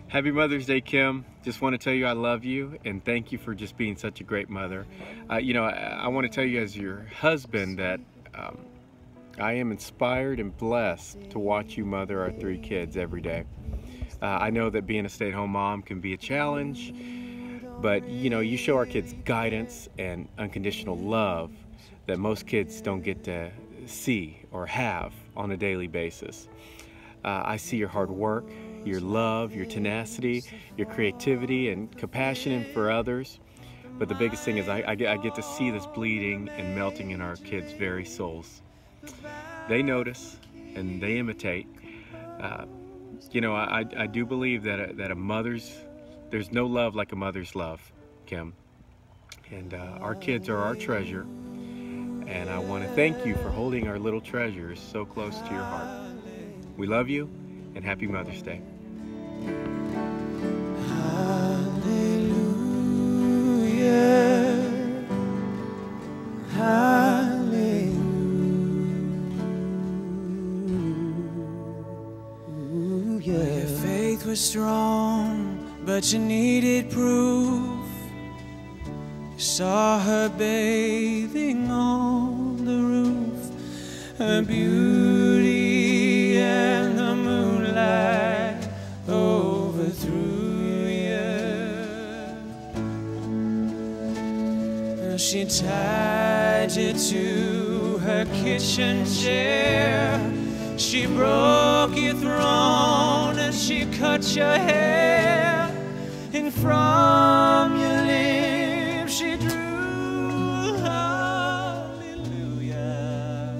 Happy Mother's Day, Kim. Just want to tell you I love you and thank you for just being such a great mother. I want to tell you as your husband that I am inspired and blessed to watch you mother our 3 kids every day. I know that being a stay-at-home mom can be a challenge, but you show our kids guidance and unconditional love that most kids don't get to see or have on a daily basis. I see your hard work, your love, your tenacity, your creativity and compassion for others. But the biggest thing is I get to see this bleeding and melting in our kids' very souls. They notice and they imitate. I do believe that there's no love like a mother's love, Kim. And our kids are our treasure. And I want to thank you for holding our little treasures so close to your heart. We love you, and happy Mother's Day. Hallelujah, hallelujah. Your faith was strong, but you needed proof. You saw her bathing on the roof, her beauty and the moonlight overthrew you. She tied you to her kitchen chair, she broke your throne and she cut your hair, and from your lips she drew hallelujah,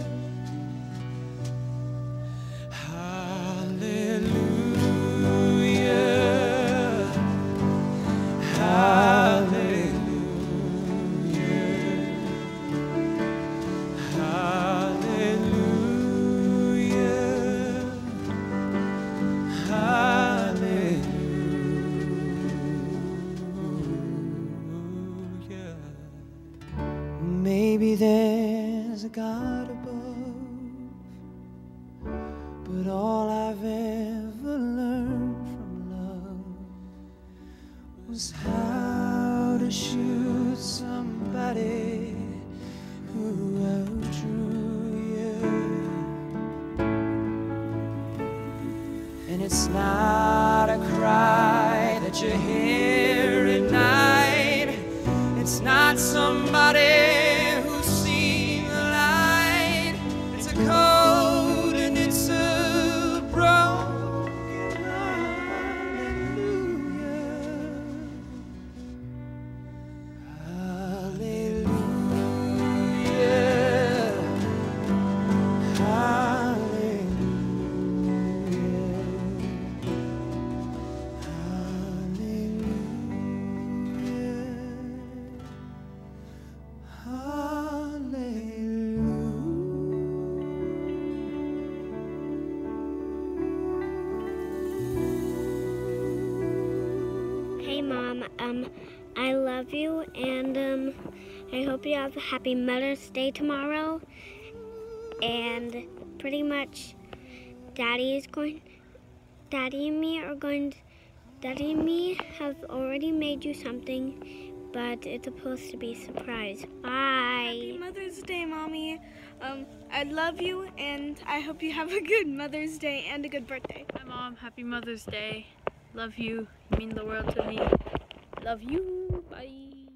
hallelujah, hallelujah, hallelujah. Maybe there's a God above, but all I've ever learned from love was how to shoot somebody who outdrew you. And it's not a cry that you hear at night, it's not somebody who's seen the light, it's a code and it's a broken hallelujah, hallelujah, Hey Mom, I love you and I hope you have a happy Mother's Day tomorrow. And pretty much Daddy and me have already made you something, but it's supposed to be a surprise. Bye. Happy Mother's Day, Mommy. I love you, and I hope you have a good Mother's Day and a good birthday. Hi, Mom. Happy Mother's Day. Love you. You mean the world to me. Love you. Bye.